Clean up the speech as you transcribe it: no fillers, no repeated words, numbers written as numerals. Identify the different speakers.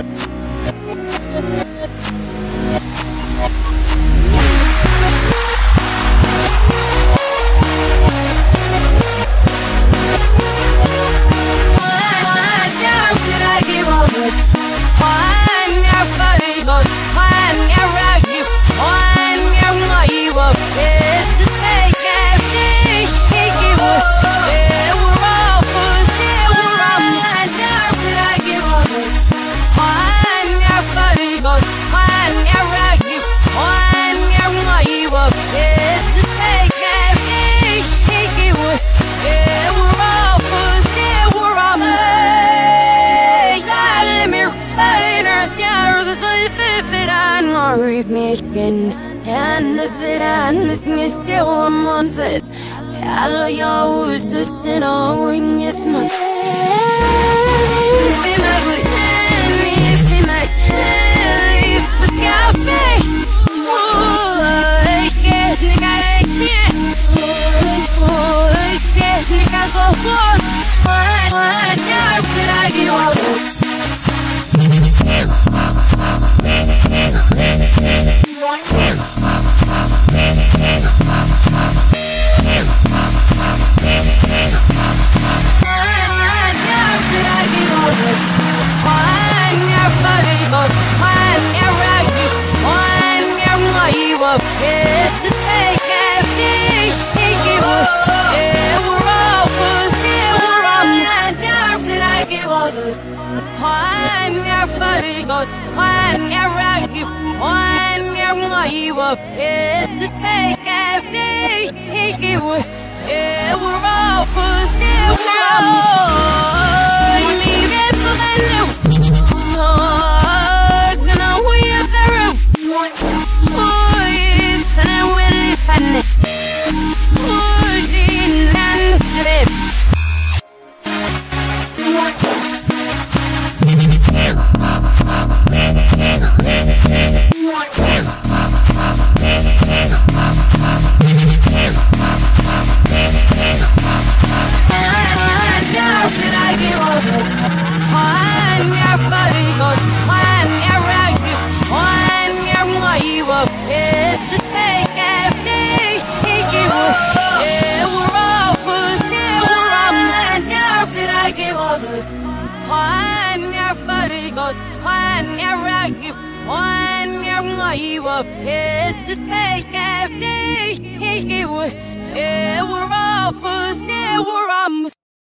Speaker 1: And it's it and it's still one month said hello yo is just in a wing it must be my good if you make if it's cafe oh yes nigga oh yes nigga so close what job did I give up We're